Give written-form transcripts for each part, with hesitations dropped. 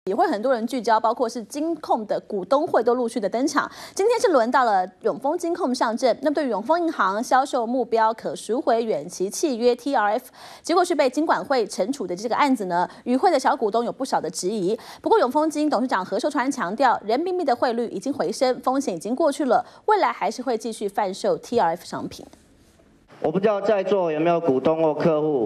也会很多人聚焦，包括是金控的股东会都陆续的登场。今天是轮到了永丰金控上阵。那么对于永丰银行销售目标可赎回远期契约 TRF， 结果是被金管会惩处的这个案子呢，与会的小股东有不少的质疑。不过永丰金董事长何寿川强调，人民币的汇率已经回升，风险已经过去了，未来还是会继续贩售 TRF 商品。 我不知道在座有没有股东或客户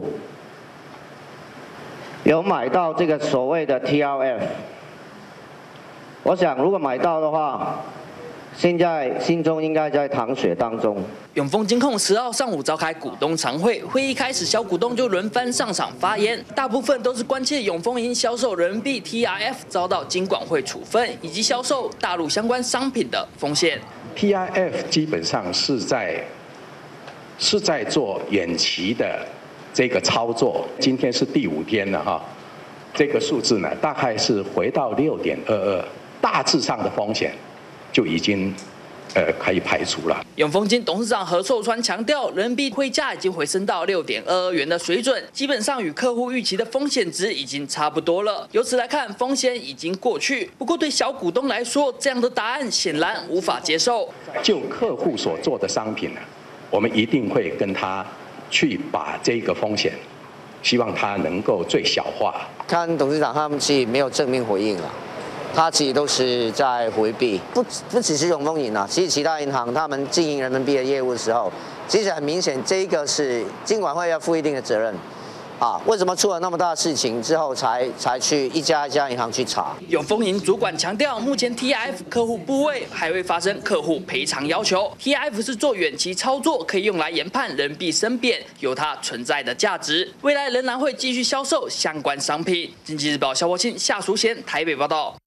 有买到这个所谓的 TRF。我想，如果买到的话，现在心中应该在淌血当中。 永丰金控10号上午召开股东常会，会议开始，小股东就轮番上场发言，大部分都是关切永丰银销售人民币 TRF 遭到金管会处分，以及销售大陆相关商品的风险。 TRF 基本上是在做远期的这个操作，今天是第5天了哈，这个数字呢大概是回到6.22，大致上的风险就已经可以排除了。 永丰金董事长何寿川强调，人民币汇价已经回升到6.22元的水准，基本上与客户预期的风险值已经差不多了。由此来看，风险已经过去。不过对小股东来说，这样的答案显然无法接受。 就客户所做的商品呢，我们一定会跟他去把这个风险，希望他能够最小化。 看董事长他们其实没有正面回应了。他其实都是在回避，不只是永丰银啊，其实其他银行他们经营人民币的业务的时候，其实很明显，这一个是金管会要负一定的责任。为什么出了那么大的事情之后才去一家银行去查？ 永丰银主管强调，目前 TRF 客户部位还会发生客户赔偿要求。TRF 是做远期操作，可以用来研判人民币升贬，有它存在的价值。未来仍然会继续销售相关商品。经济日报萧国庆、夏淑贤台北报道。